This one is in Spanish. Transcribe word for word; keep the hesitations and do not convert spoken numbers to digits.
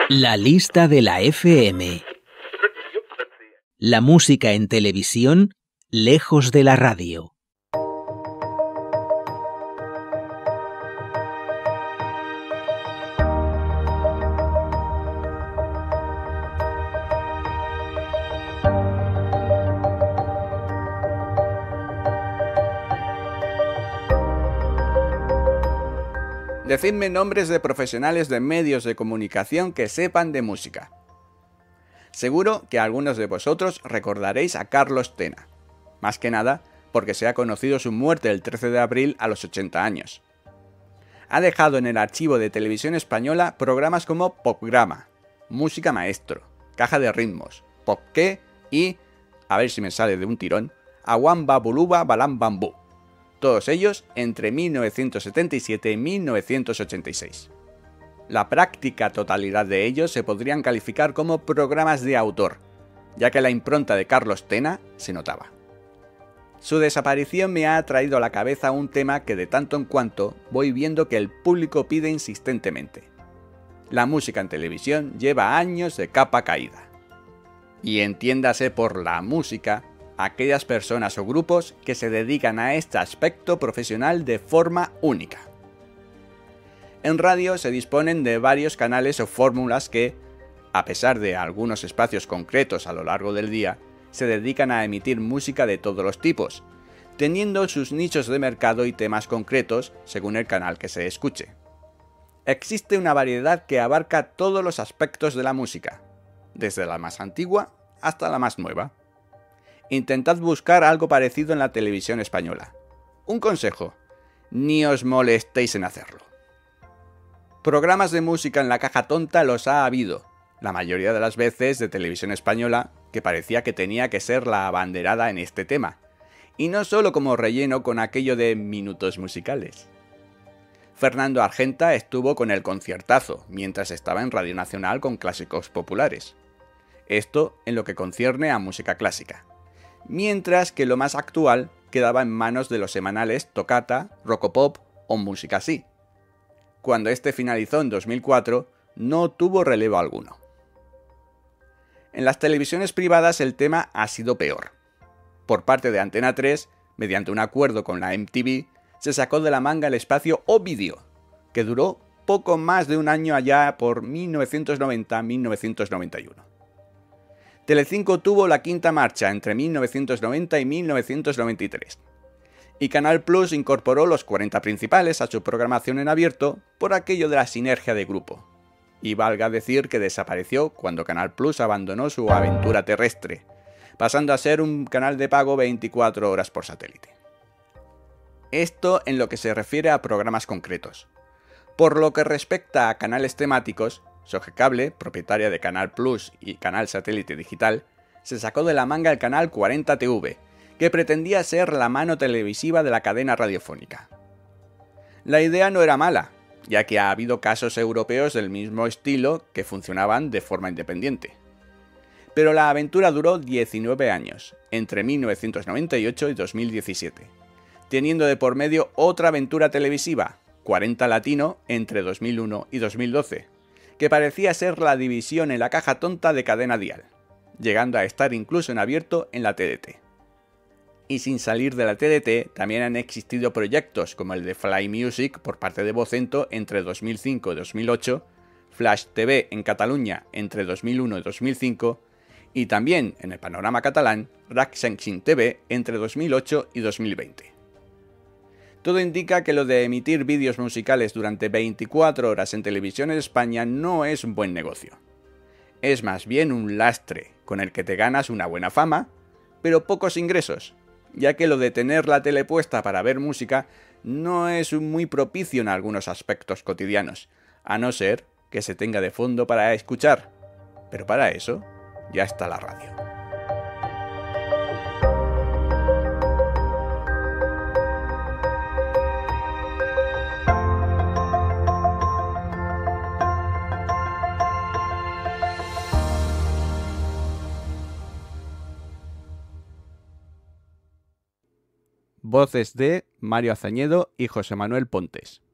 La lista de la F M. La música en televisión lejos de la radio. Decidme nombres de profesionales de medios de comunicación que sepan de música. Seguro que algunos de vosotros recordaréis a Carlos Tena, más que nada porque se ha conocido su muerte el trece de abril a los ochenta años. Ha dejado en el archivo de Televisión Española programas como Popgrama, Música Maestro, Caja de Ritmos, Popqué y, a ver si me sale de un tirón, Aguam Babuluba Balam Bambú. Todos ellos entre mil novecientos setenta y siete y mil novecientos ochenta y seis. La práctica totalidad de ellos se podrían calificar como programas de autor, ya que la impronta de Carlos Tena se notaba. Su desaparición me ha traído a la cabeza un tema que de tanto en cuanto voy viendo que el público pide insistentemente. La música en televisión lleva años de capa caída. Y entiéndase por la música aquellas personas o grupos que se dedican a este aspecto profesional de forma única. En radio se disponen de varios canales o fórmulas que, a pesar de algunos espacios concretos a lo largo del día, se dedican a emitir música de todos los tipos, teniendo sus nichos de mercado y temas concretos según el canal que se escuche. Existe una variedad que abarca todos los aspectos de la música, desde la más antigua hasta la más nueva. Intentad buscar algo parecido en la televisión española. Un consejo: ni os molestéis en hacerlo. Programas de música en la caja tonta los ha habido, la mayoría de las veces de televisión española, que parecía que tenía que ser la abanderada en este tema, y no solo como relleno con aquello de minutos musicales. Fernando Argenta estuvo con el conciertazo, mientras estaba en Radio Nacional con clásicos populares. Esto en lo que concierne a música clásica. Mientras que lo más actual quedaba en manos de los semanales Tocata, Rocopop o Música Así. Cuando este finalizó en dos mil cuatro, no tuvo relevo alguno. En las televisiones privadas el tema ha sido peor. Por parte de Antena tres, mediante un acuerdo con la M T V, se sacó de la manga el espacio O Vídeo, que duró poco más de un año allá por mil novecientos noventa a mil novecientos noventa y uno. Telecinco tuvo la quinta marcha entre mil novecientos noventa y mil novecientos noventa y tres. Y Canal Plus incorporó los cuarenta principales a su programación en abierto por aquello de la sinergia de grupo. Y valga decir que desapareció cuando Canal Plus abandonó su aventura terrestre, pasando a ser un canal de pago veinticuatro horas por satélite. Esto en lo que se refiere a programas concretos. Por lo que respecta a canales temáticos, Sogecable, propietaria de Canal Plus y Canal Satélite Digital, se sacó de la manga el canal cuarenta T V, que pretendía ser la mano televisiva de la cadena radiofónica. La idea no era mala, ya que ha habido casos europeos del mismo estilo que funcionaban de forma independiente. Pero la aventura duró diecinueve años, entre mil novecientos noventa y ocho y dos mil diecisiete, teniendo de por medio otra aventura televisiva, cuarenta Latino, entre dos mil uno y dos mil doce, que parecía ser la división en la caja tonta de Cadena Dial, llegando a estar incluso en abierto en la T D T. Y sin salir de la T D T, también han existido proyectos como el de Fly Music por parte de Vocento entre dos mil cinco y dos mil ocho, Flash T V en Cataluña entre dos mil uno y dos mil cinco, y también en el panorama catalán, Rack Sensin T V entre dos mil ocho y dos mil veinte. Todo indica que lo de emitir vídeos musicales durante veinticuatro horas en televisión en España no es un buen negocio. Es más bien un lastre, con el que te ganas una buena fama, pero pocos ingresos, ya que lo de tener la tele puesta para ver música no es muy propicio en algunos aspectos cotidianos, a no ser que se tenga de fondo para escuchar. Pero para eso ya está la radio. Voces de Mario Azañedo y José Manuel Pontes.